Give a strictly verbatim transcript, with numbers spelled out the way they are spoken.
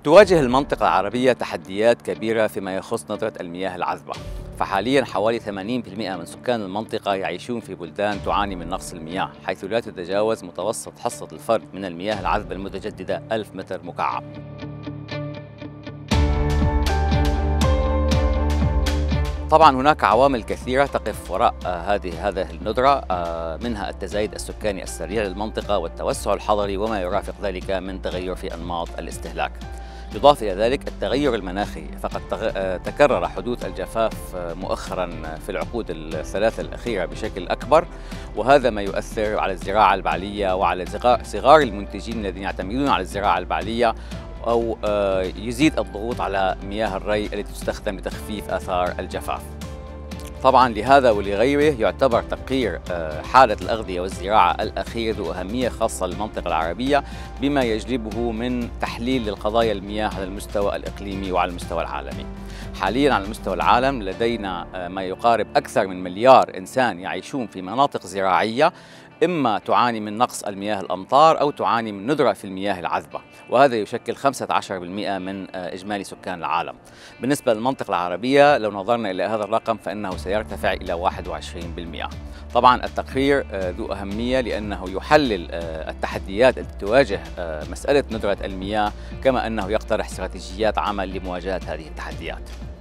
تواجه المنطقة العربية تحديات كبيرة فيما يخص ندرة المياه العذبة، فحاليا حوالي ثمانين بالمئة من سكان المنطقة يعيشون في بلدان تعاني من نقص المياه، حيث لا تتجاوز متوسط حصة الفرد من المياه العذبة المتجددة ألف متر مكعب. طبعا هناك عوامل كثيرة تقف وراء آه هذه هذه الندرة، آه منها التزايد السكاني السريع للمنطقة والتوسع الحضري وما يرافق ذلك من تغير في أنماط الاستهلاك. يضاف إلى ذلك التغير المناخي، فقد تكرر حدوث الجفاف مؤخرا في العقود الثلاثة الأخيرة بشكل أكبر، وهذا ما يؤثر على الزراعة البعلية وعلى صغار المنتجين الذين يعتمدون على الزراعة البعلية، أو يزيد الضغوط على مياه الري التي تستخدم لتخفيف آثار الجفاف. طبعا لهذا ولغيره يعتبر تقرير حالة الأغذية والزراعة الأخير ذو أهمية خاصة للمنطقة العربية، بما يجلبه من تحليل للقضايا المياه على المستوى الإقليمي وعلى المستوى العالمي. حاليا على مستوى العالم لدينا ما يقارب أكثر من مليار إنسان يعيشون في مناطق زراعية إما تعاني من نقص المياه الأمطار أو تعاني من ندرة في المياه العذبة، وهذا يشكل خمسة عشر بالمئة من إجمالي سكان العالم. بالنسبة للمنطقة العربية لو نظرنا إلى هذا الرقم فإنه سيرتفع إلى واحد وعشرين بالمئة. طبعا التقرير ذو أهمية لأنه يحلل التحديات التي تواجه مسألة ندرة المياه، كما أنه يقترح استراتيجيات عمل لمواجهة هذه التحديات.